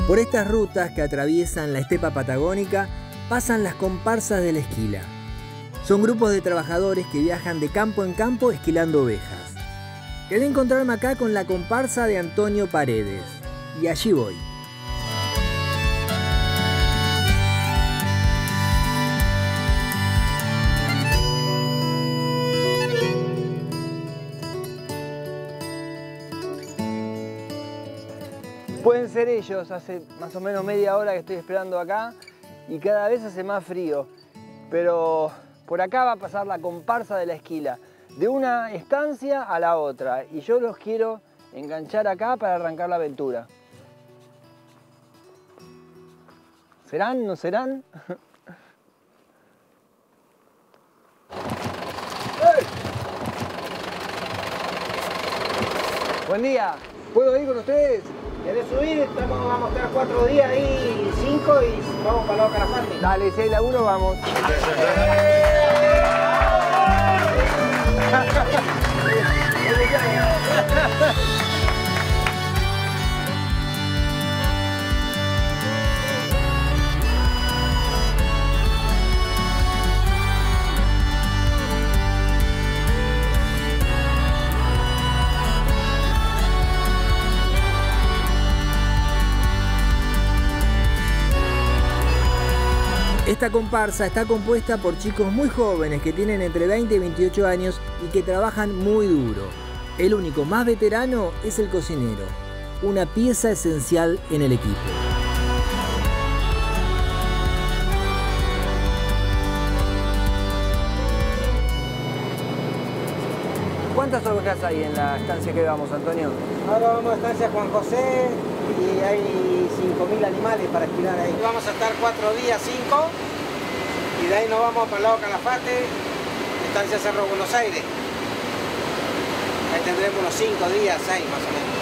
Por estas rutas que atraviesan la estepa patagónica pasan las comparsas de la esquila. Son grupos de trabajadores que viajan de campo en campo esquilando ovejas. Quería encontrarme acá con la comparsa de Antonio Paredes y allí voy. Pueden ser ellos, hace más o menos media hora que estoy esperando acá y cada vez hace más frío. Pero por acá va a pasar la comparsa de la esquila, de una estancia a la otra. Y yo los quiero enganchar acá para arrancar la aventura. ¿Serán? ¿No serán? Buen día, ¿puedo ir con ustedes? ¿Querés subir? Vamos a estar 4 días ahí, 5 y vamos para el lado Calafate. Dale, si hay laburo, vamos. Esta comparsa está compuesta por chicos muy jóvenes que tienen entre 20 y 28 años y que trabajan muy duro. El único más veterano es el cocinero, una pieza esencial en el equipo. ¿Cuántas ovejas hay en la estancia que vamos, Antonio? Ahora vamos a estancia Juan José y hay 5.000 animales para esquilar ahí. Vamos a estar 4 días, 5, y de ahí nos vamos para el lado Calafate, estancia Cerro Buenos Aires. Ahí tendremos unos 5 días, 6 más o menos.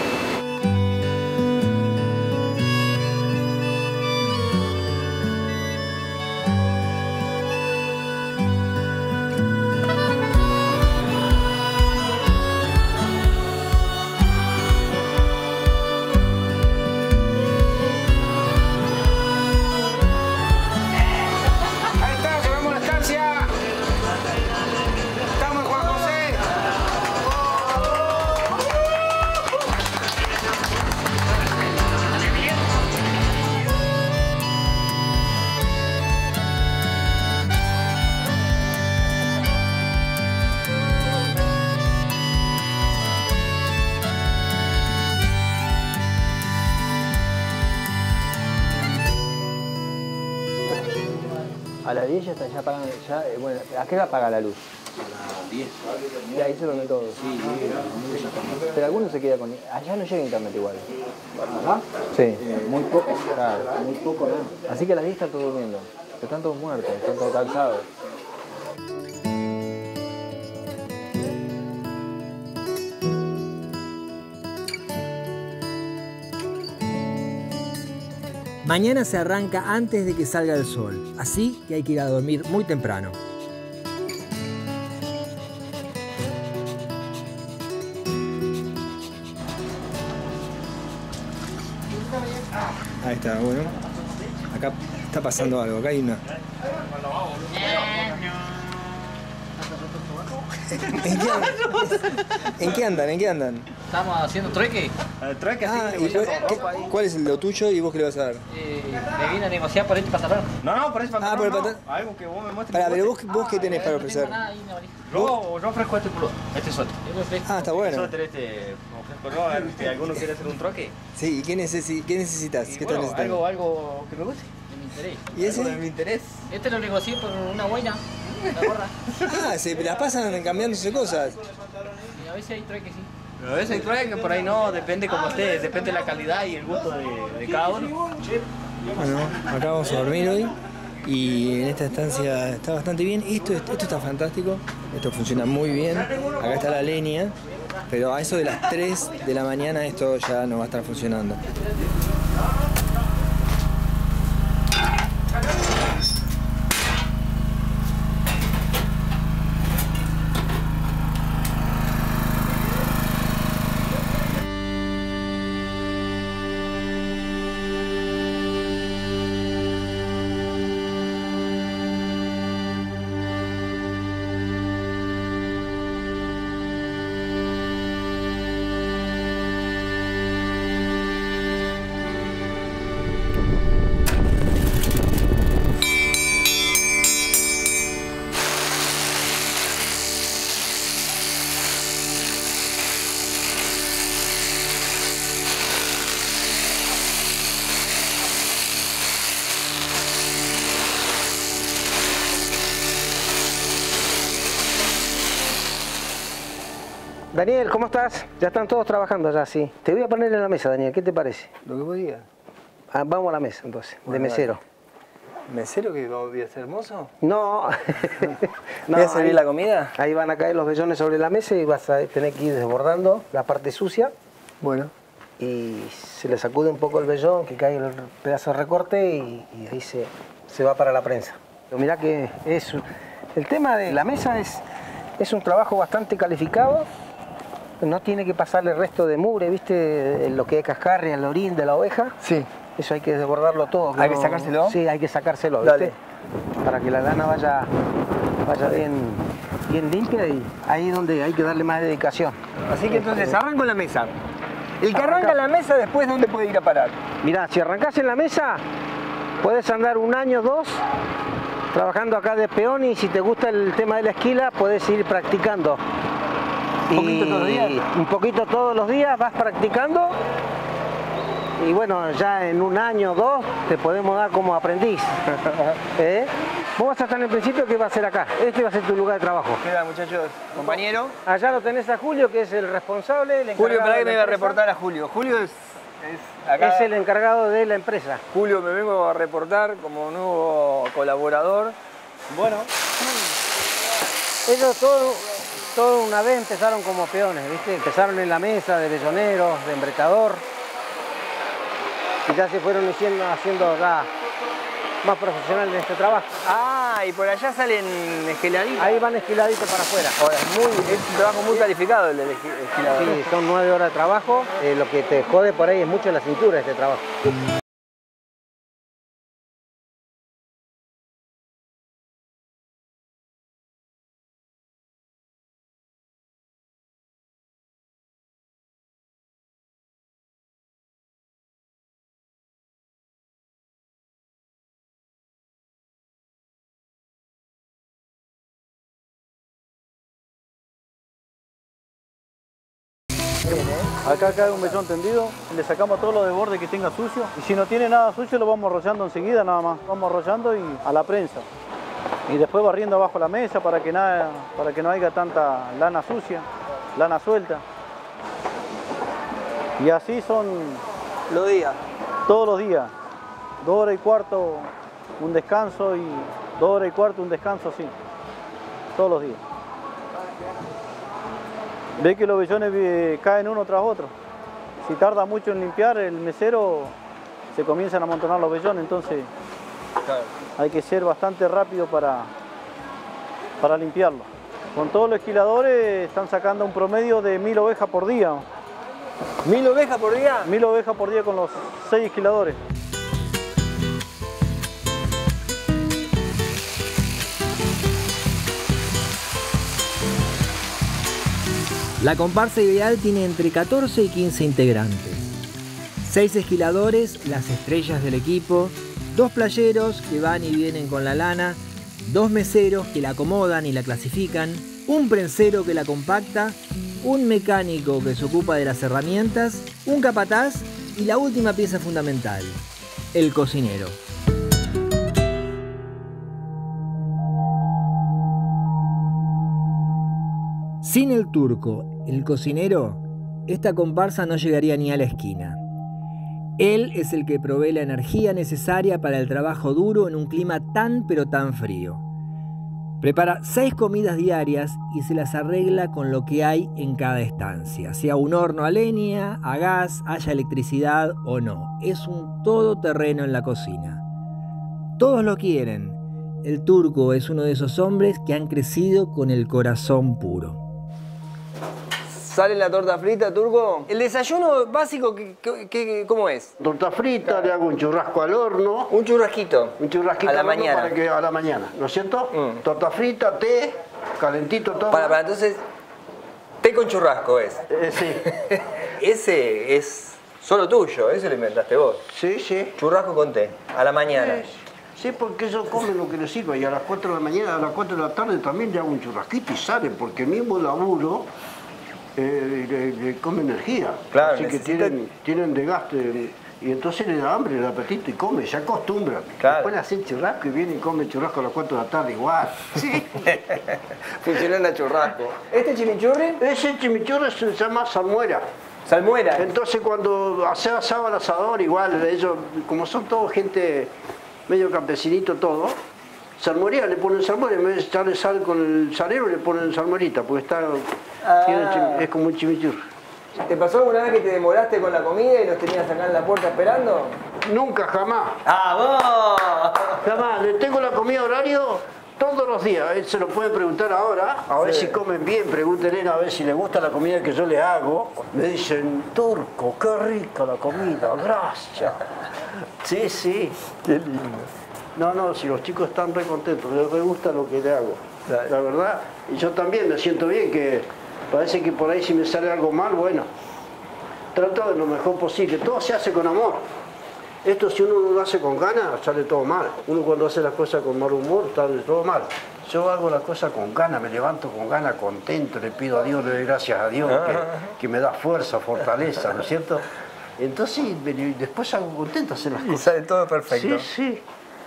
A las 10 ya apagan, bueno, ¿a qué hora apaga la luz? A las 10. Y ahí se duerme todo. Sí, Pero algunos se queda con... Allá no llega internet igual. ¿Acá? Sí. Muy poco. Claro. Muy poco, ¿no? Así que a las 10 están todos durmiendo. Están todos muertos, están todos cansados. Mañana se arranca antes de que salga el sol, así que hay que ir a dormir muy temprano. Ahí está, bueno. Acá está pasando algo, acá hay una... ¿En qué andan? ¿En qué andan? Estamos haciendo trueque. Trueque, ¿Cuál es lo tuyo y vos qué le vas a dar? Me vine a negociar por este pasaporte. No, por eso para por el patrón. algo que vos me muestres. Pará, pero vos qué tenés para ofrecer. Yo ofrezco este suéter. Ah, está bueno. Suéter ofrezco yo, a ver si alguno quiere hacer un troque. Sí, ¿y qué necesitas? ¿Qué estás necesitando? Algo que me guste. De mi interés. ¿Y ese? Algo de mi interés. Este lo negocié por una buena. La gorra. Ah, se las pasan cambiándose cosas. Y a veces hay trueque, sí. Pero a veces hay trueque, por ahí no, depende como esté, depende de la calidad y el gusto de cada uno. Bueno, acá vamos a dormir hoy y en esta estancia está bastante bien. Esto está fantástico, esto funciona muy bien. Acá está la leña, pero a eso de las 3 de la mañana esto ya no va a estar funcionando. Daniel, ¿cómo estás? Ya están todos trabajando allá, sí. Te voy a poner en la mesa, Daniel, ¿qué te parece? Lo que vos digas. Ah, vamos a la mesa, entonces, Bueno, de mesero. dale. ¿Mesero que voy a ser hermoso? No. ¿Voy a servir ahí, la comida? ahí van a caer los vellones sobre la mesa y vas a tener que ir desbordando la parte sucia. Bueno. Y se le sacude un poco el vellón, que cae el pedazo de recorte y ahí se va para la prensa. Pero mirá que el tema de la mesa es un trabajo bastante calificado. No tiene que pasarle el resto de mugre, ¿viste? Lo que es cascarria, el orín de la oveja. Sí. Eso hay que desbordarlo todo. ¿Hay que sacárselo? Sí, hay que sacárselo, ¿viste? Dale. Para que la lana vaya bien limpia y ahí es donde hay que darle más dedicación. Así que entonces arranco en la mesa. El que arranca en la mesa, después, ¿dónde puede ir a parar? Mirá, si arrancás en la mesa, puedes andar 1 año, 2, trabajando acá de peón y si te gusta el tema de la esquila, puedes ir practicando. ¿Un poquito todos los días? Un poquito todos los días, vas practicando. Y bueno, ya en 1 año, 2, te podemos dar como aprendiz. Vos vas a estar en el principio, ¿qué va a ser acá? Este va a ser tu lugar de trabajo. ¿Qué tal, muchachos? Compañero. Allá lo tenés a Julio, que es el responsable. El Julio, para encargado que de me la iba a empresa. reportar a Julio. Julio es acá. Es el encargado de la empresa. Julio, me vengo a reportar como nuevo colaborador. Bueno. Ellos todo una vez empezaron como peones, ¿viste? Empezaron en la mesa de velloneros, de embretador. Y ya se fueron haciendo ya más profesionales en este trabajo. Ah, y por allá salen esquiladitos. Ahí van esquiladitos para afuera. Ahora, es un trabajo muy calificado el del esquilador. Sí, son 9 horas de trabajo. Lo que te jode por ahí es mucho la cintura este trabajo. Acá cae un vellón tendido, le sacamos todo lo de borde que tenga sucio y si no tiene nada sucio lo vamos arrollando enseguida nada más. Vamos arrollando y a la prensa. Y después barriendo abajo la mesa para que no haya tanta lana sucia, lana suelta. Y así son Los días. todos los días. 2 horas y cuarto un descanso y 2 horas y cuarto un descanso así. Todos los días. Ve que los vellones caen uno tras otro. Si tarda mucho en limpiar, el mesero se comienzan a amontonar los vellones, entonces Claro. hay que ser bastante rápido para limpiarlo. Con todos los esquiladores están sacando un promedio de 1000 ovejas por día. 1000 ovejas por día. 1000 ovejas por día con los 6 esquiladores. La comparsa ideal tiene entre 14 y 15 integrantes. 6 esquiladores, las estrellas del equipo, 2 playeros que van y vienen con la lana, 2 meseros que la acomodan y la clasifican, un prensero que la compacta, un mecánico que se ocupa de las herramientas, un capataz y la última pieza fundamental, el cocinero. Sin el turco, el cocinero, esta comparsa no llegaría ni a la esquina. Él es el que provee la energía necesaria para el trabajo duro en un clima tan pero tan frío. Prepara 6 comidas diarias y se las arregla con lo que hay en cada estancia, sea un horno a leña, a gas, haya electricidad o no. Es un todoterreno en la cocina. Todos lo quieren. El turco es uno de esos hombres que han crecido con el corazón puro. ¿Sale la torta frita, turco? ¿El desayuno básico cómo es? Torta frita, le hago un churrasco al horno. Un churrasquito. Un churrasquito a la al horno mañana. para que a la mañana, ¿no es cierto? Torta frita, té, calentito todo. Para, entonces, té con churrasco es. Sí. Ese es solo tuyo, ese lo inventaste vos. Sí, sí. Churrasco con té, a la mañana. Sí, porque ellos comen lo que les sirva y a las 4 de la mañana, a las 4 de la tarde también le hago un churrasquito y salen, porque el mismo laburo le come energía. Claro, así que tienen desgaste Y entonces le da hambre, el apetito y come, se acostumbra. Claro. Después le hacen churrasco y viene y come churrasco a las 4 de la tarde igual. Sí. Funcionó en churrasco. ¿Este chimichurri? Ese chimichurri se llama salmuera. Salmuera. Entonces cuando se asaba al asador, igual, ellos, como son todos gente medio campesinito todo, salmuera, le ponen salmuera, en vez de echarle sal con el salero le ponen salmuerita, porque está, es como un chimichurri. ¿Te pasó alguna vez que te demoraste con la comida y los tenías acá en la puerta esperando? Nunca, jamás. ¡Ah, vos! Jamás, le tengo la comida horario todos los días. Se lo pueden preguntar ahora, a ver si comen bien, pregúntenle a ver si les gusta la comida que yo les hago. Me dicen, Turco, qué rica la comida, gracias. Sí, sí. Qué lindo. No, si los chicos están re contentos, les gusta lo que les hago. Claro. La verdad, y yo también me siento bien, que parece que por ahí si me sale algo mal, bueno, trato de lo mejor posible. Todo se hace con amor. Esto si uno lo hace con ganas, sale todo mal. Uno cuando hace las cosas con mal humor, sale todo mal. Yo hago las cosas con ganas, me levanto con ganas, contento, le pido a Dios, le doy gracias a Dios, que me da fuerza, fortaleza, ¿no es cierto? Entonces, después hago contento hacer las cosas. Y sale todo perfecto. Sí, sí.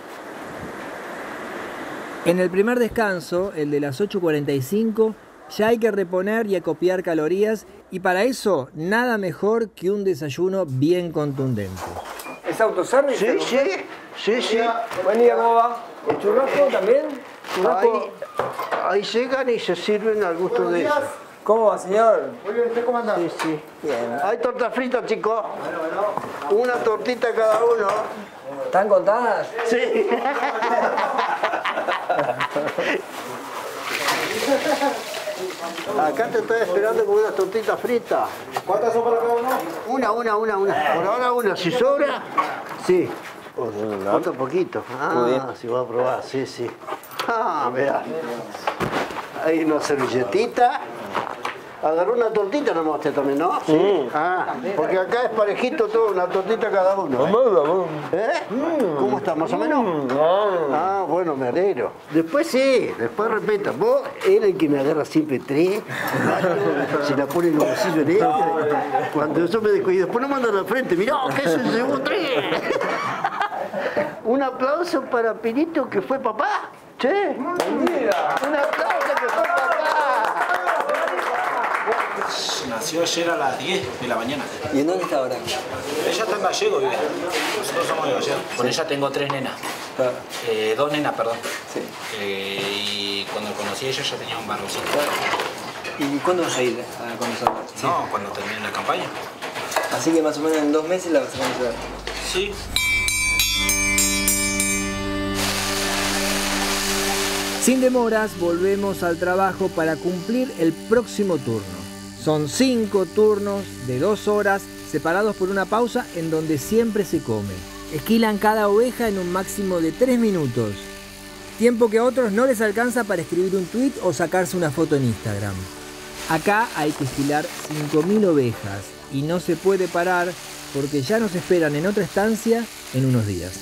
En el primer descanso, el de las 8:45, ya hay que reponer y acopiar calorías, y para eso nada mejor que un desayuno bien contundente. ¿Es autoservice? Sí. Buen día, ¿cómo va? ¿El churrasco también? ¿Churrasco? Ahí llegan y se sirven al gusto de ellos. ¿Cómo va, señor? Muy bien, ¿usted cómo anda? Sí, sí. Bien. Hay torta frita, chicos. Una tortita cada uno. ¿Están contadas? Sí. Acá te estoy esperando con una tortita frita. ¿Cuántas son para cada uno? Una. Por ahora una. Si sobra, sí. Otro poquito. Si va a probar, sí. Mirá. Hay una servilletita. Agarró una tortita nomás usted también, ¿no? Sí. Porque acá es parejito todo, una tortita cada uno. ¿Cómo está? ¿Más o menos? Bueno, me alegro. Después repita. Vos eres el que me agarra siempre 3, 4, se la pone en los bolsillos en este. Cuando yo me descuido, y después no mandan al frente, mirá, que se llevó 3. Un aplauso para Pinito, que fue papá. Che, un aplauso que fue papá. Nació ayer a las 10 de la mañana. ¿Y en dónde está ahora? Ella está en Gallego, vive. Nosotros somos de Gallego. Con ella tengo 3 nenas. 2 nenas, perdón. Sí. Y cuando conocí a ella ya tenía un varoncito. ¿Y cuándo vas a ir con nosotros? Sí. No, cuando termine la campaña. Así que más o menos en 2 meses la vas a conocer. Sí. Sin demoras, volvemos al trabajo para cumplir el próximo turno. Son 5 turnos de 2 horas, separados por una pausa en donde siempre se come. Esquilan cada oveja en un máximo de 3 minutos. Tiempo que a otros no les alcanza para escribir un tweet o sacarse una foto en Instagram. Acá hay que esquilar 5.000 ovejas y no se puede parar porque ya nos esperan en otra estancia en unos días.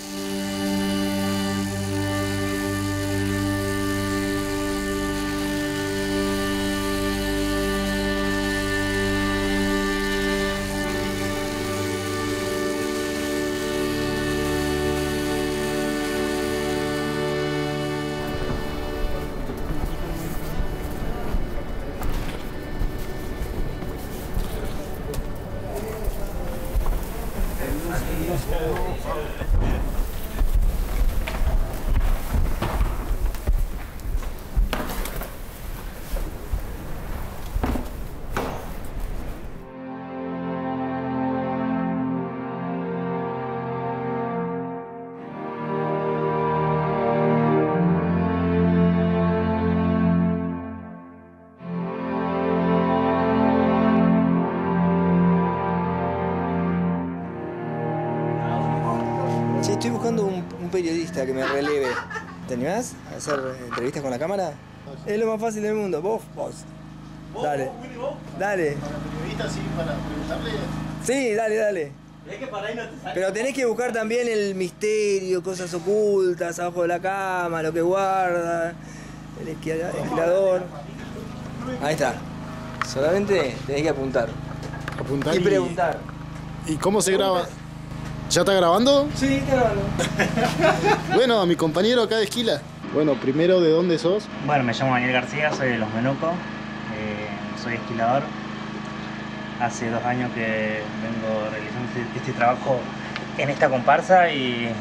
Estoy buscando un periodista que me releve. ¿Te animás a hacer entrevistas con la cámara? Es lo más fácil del mundo. Vos. Dale. Dale. ¿Periodista así para preguntarle? Sí, dale. Pero tenés que buscar también el misterio, cosas ocultas abajo de la cama, lo que guarda, el esquilador. Ahí está. Solamente tenés que apuntar. Apuntar Y preguntar. ¿Y cómo se graba? ¿Ya está grabando? Sí, está grabando. Bueno, a mi compañero acá de Esquila. Bueno, primero, ¿de dónde sos? Bueno, me llamo Daniel García, soy de Los Menucos, soy esquilador. Hace 2 años que vengo realizando este trabajo en esta comparsa y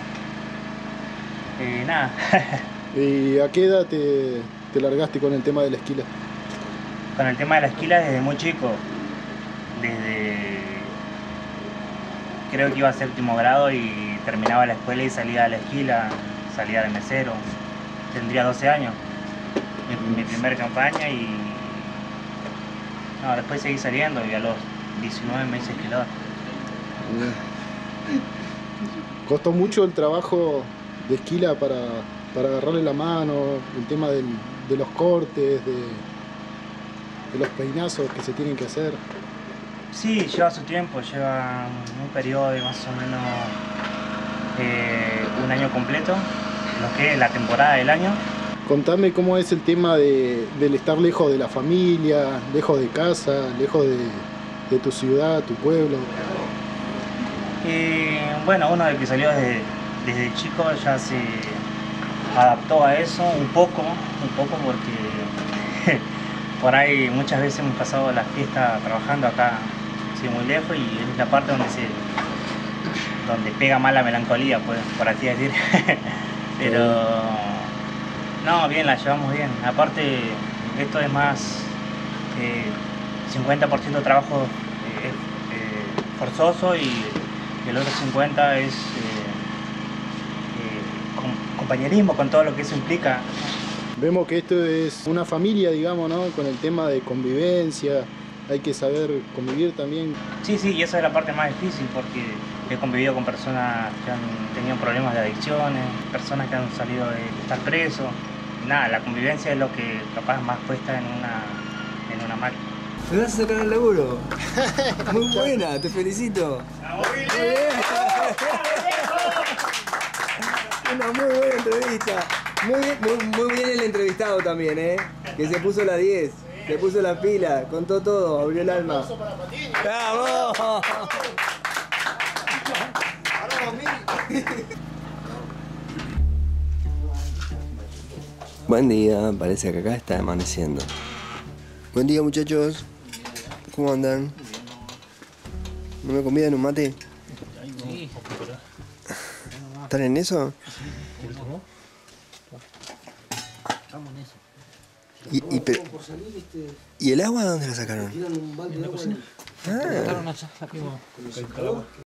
nada. ¿Y a qué edad te largaste con el tema de la esquila? Con el tema de la esquila desde muy chico, desde creo que iba a 7º grado y terminaba la escuela y salía a la esquila, salía de mesero. Tendría 12 años, mi primera campaña y no, después seguí saliendo y a los 19 me hice esquilador. ¿Costó mucho el trabajo de esquila para agarrarle la mano, el tema de los cortes, de los peinazos que se tienen que hacer? Sí, lleva su tiempo, lleva un periodo de más o menos 1 año completo, lo que es la temporada del año. Contame cómo es el tema del estar lejos de la familia, lejos de casa, lejos de tu ciudad, tu pueblo. Bueno, uno de que salió desde chico ya se adaptó a eso un poco porque por ahí muchas veces hemos pasado la fiesta trabajando acá, sí, muy lejos, y es la parte donde pega más la melancolía, pues, por así decir. Pero no, bien, la llevamos bien. Aparte, esto es más 50% trabajo forzoso y el otro 50% es compañerismo con todo lo que eso implica. Vemos que esto es una familia, digamos, ¿no? Con el tema de convivencia, hay que saber convivir también. Sí, y esa es la parte más difícil porque he convivido con personas que han tenido problemas de adicciones, personas que han salido de estar presos. Nada, la convivencia es lo que capaz más cuesta en una máquina. ¿Me vas a sacar el laburo? Muy buena, te felicito. Una muy buena entrevista. Muy bien el entrevistado también, ¿eh? Que se puso la 10, se puso la pila, contó todo, abrió el alma. ¡Bravo! Buen día, parece que acá está amaneciendo. Buen día, muchachos. ¿Cómo andan? ¿No me convidan un mate? ¿Están en eso? ¿Y el agua dónde la sacaron? En la cocina. Ah.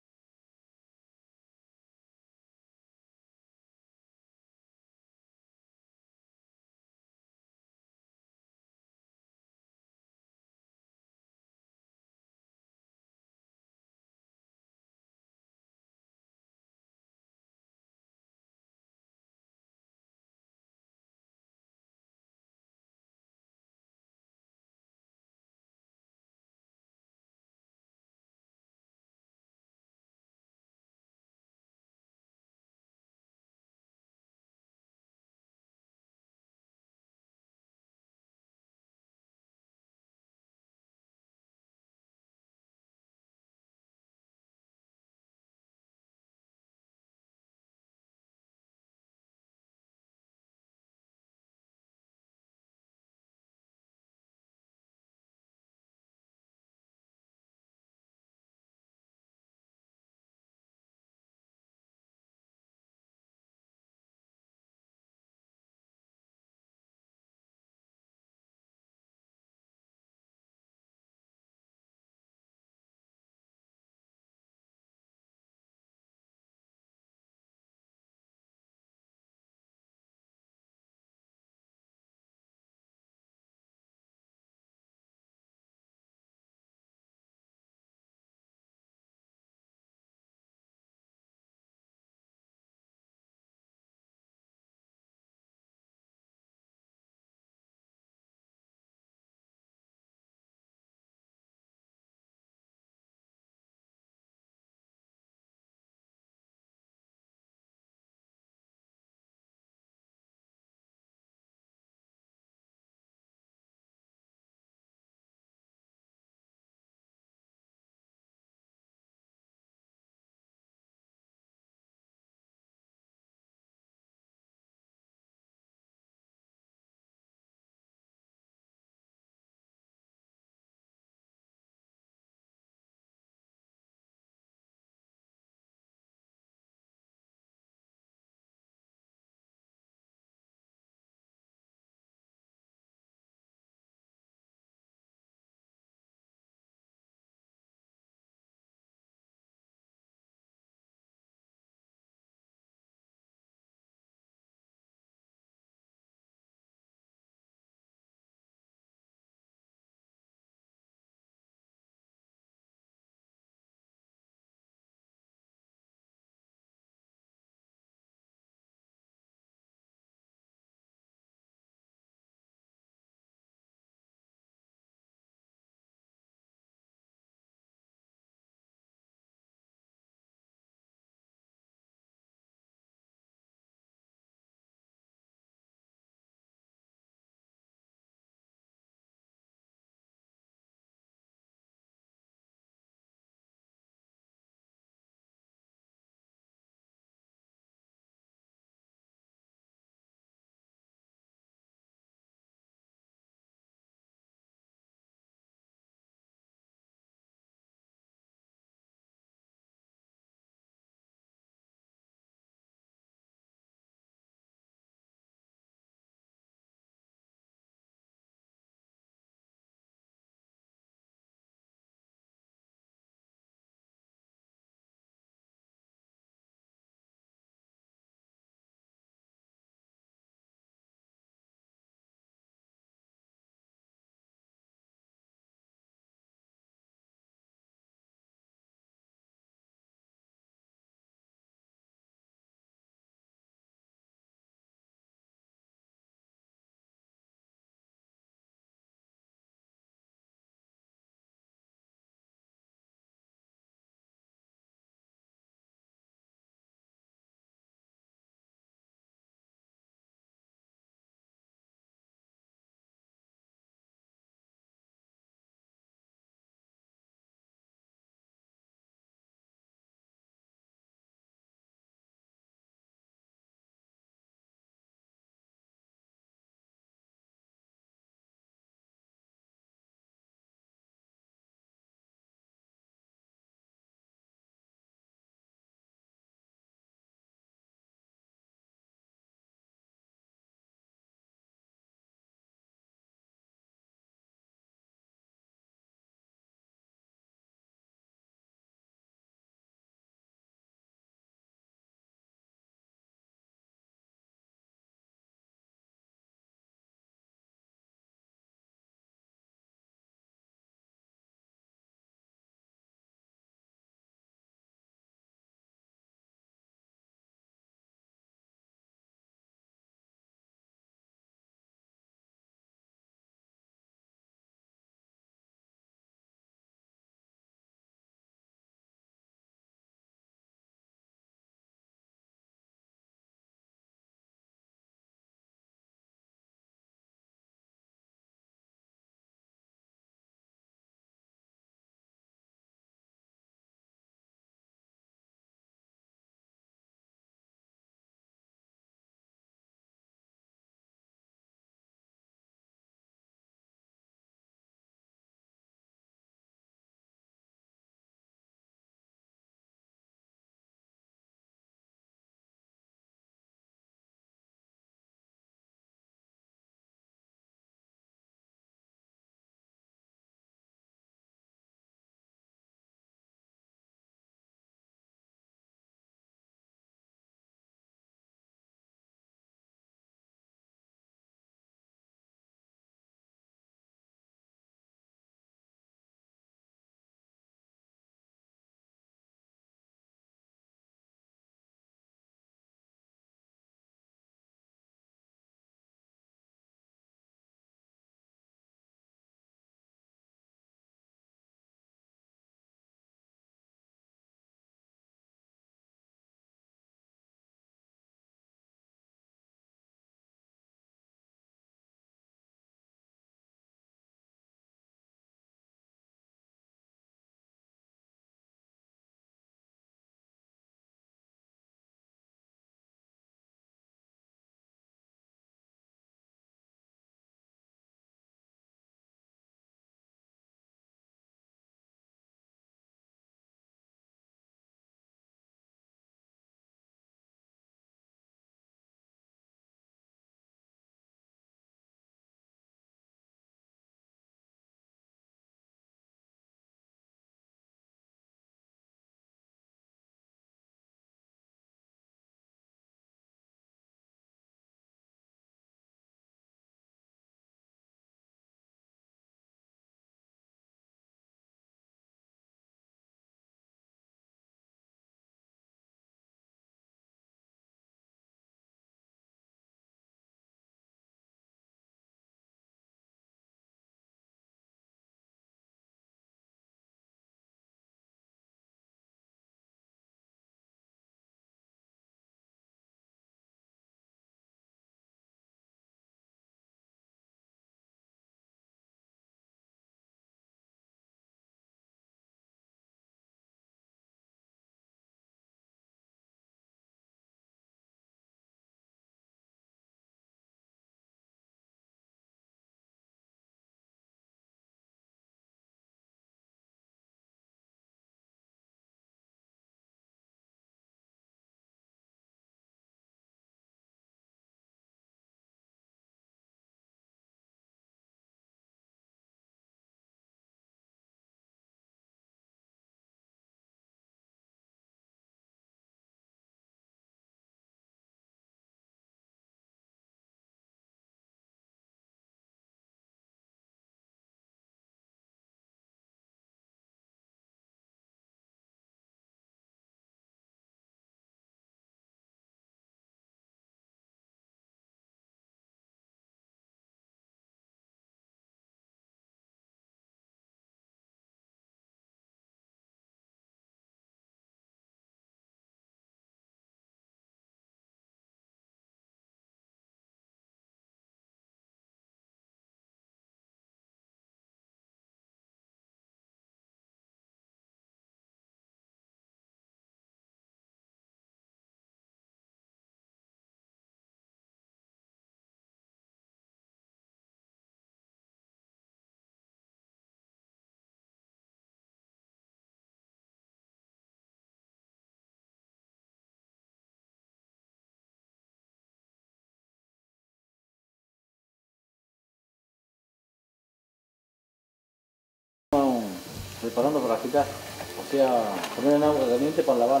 preparando para agitar. O sea, poner en agua caliente para lavarla.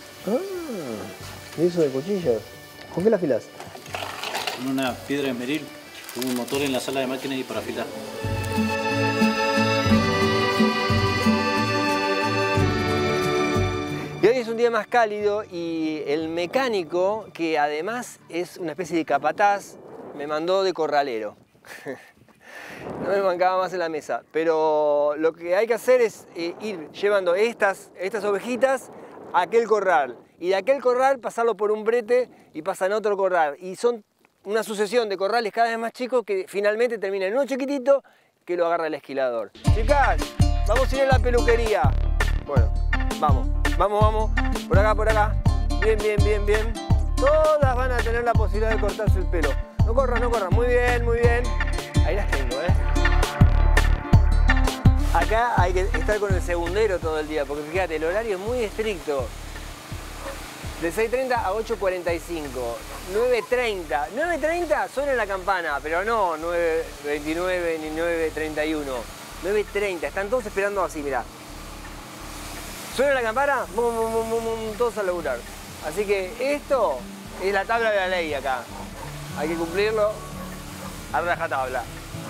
¿Y eso de cuchillo? ¿Con qué la afilás? Con una piedra de esmeril, con un motor en la sala de máquinas y para afilar. Y hoy es un día más cálido y el mecánico, que además es una especie de capataz, me mandó de corralero. No me bancaba más en la mesa, pero lo que hay que hacer es ir llevando estas ovejitas a aquel corral y de aquel corral pasarlo por un brete y pasan a otro corral y son una sucesión de corrales cada vez más chicos que finalmente termina en uno chiquitito que lo agarra el esquilador. Chicas, vamos a ir a la peluquería. Bueno, vamos. Vamos, por acá, bien. Todas van a tener la posibilidad de cortarse el pelo. No corran, muy bien. Ahí las tengo, Acá hay que estar con el segundero todo el día, porque fíjate, el horario es muy estricto. De 6:30 a 8:45, 9:30. 9:30 suena la campana, pero no 9:29 ni 9:31. 9:30, están todos esperando así, mirá. Suena la campana, todos a laburar. Así que esto es la tabla de la ley acá. Hay que cumplirlo a rajatabla.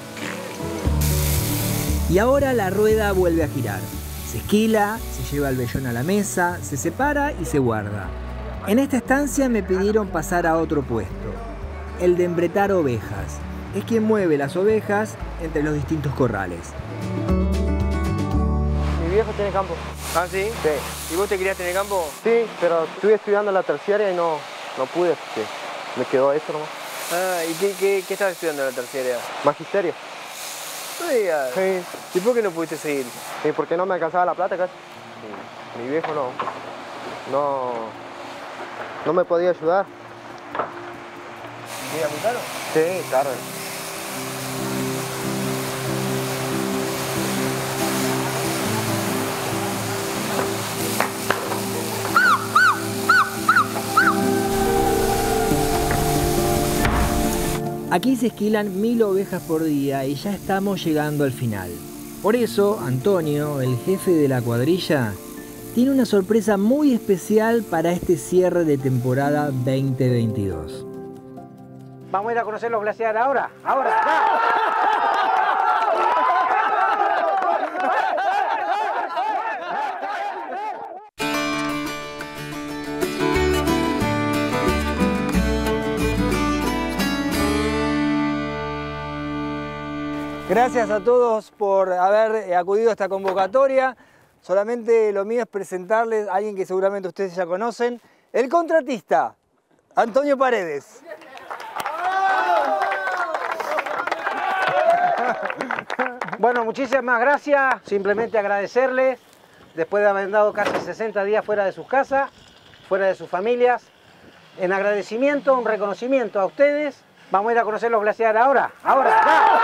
Y ahora la rueda vuelve a girar. Se esquila, se lleva el vellón a la mesa, se separa y se guarda. En esta estancia me pidieron pasar a otro puesto, el de embretar ovejas. Es quien mueve las ovejas entre los distintos corrales. Mi viejo tiene campo. ¿Ah, sí? Sí. ¿Y vos te criaste en el campo? Sí, pero estuve estudiando la terciaria y no pude, porque me quedó eso nomás. Ah, ¿y qué estás estudiando en la terciaria? Magisterio. No digas. Sí. ¿Y por qué no pudiste seguir? Sí, porque no me alcanzaba la plata casi. Mi viejo no me podía ayudar. ¿Y era muy caro? Sí, caro. Aquí se esquilan 1000 ovejas por día y ya estamos llegando al final. Por eso, Antonio, el jefe de la cuadrilla, tiene una sorpresa muy especial para este cierre de temporada 2022. Vamos a ir a conocer los glaciares ahora, ya. Gracias a todos por haber acudido a esta convocatoria. Solamente lo mío es presentarles a alguien que seguramente ustedes ya conocen, el contratista, Antonio Paredes. Bueno, muchísimas gracias. Simplemente agradecerles, después de haber andado casi 60 días fuera de sus casas, fuera de sus familias. En agradecimiento, un reconocimiento a ustedes. Vamos a ir a conocer los glaciares ahora, ya.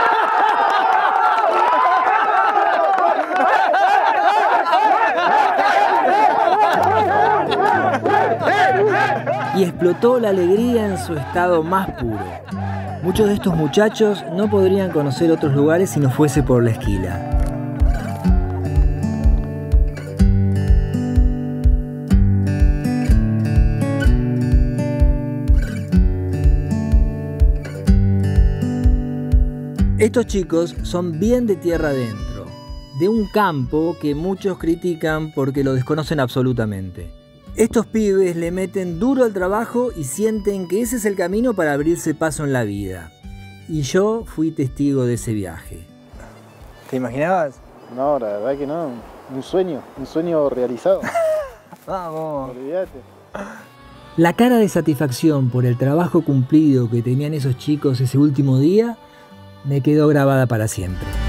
Y explotó la alegría en su estado más puro. Muchos de estos muchachos no podrían conocer otros lugares si no fuese por la esquila. Estos chicos son bien de tierra adentro, de un campo que muchos critican porque lo desconocen absolutamente. Estos pibes le meten duro al trabajo y sienten que ese es el camino para abrirse paso en la vida. Y yo fui testigo de ese viaje. ¿Te imaginabas? No, la verdad que no. Un sueño realizado. Vamos. Olvídate. La cara de satisfacción por el trabajo cumplido que tenían esos chicos ese último día me quedó grabada para siempre.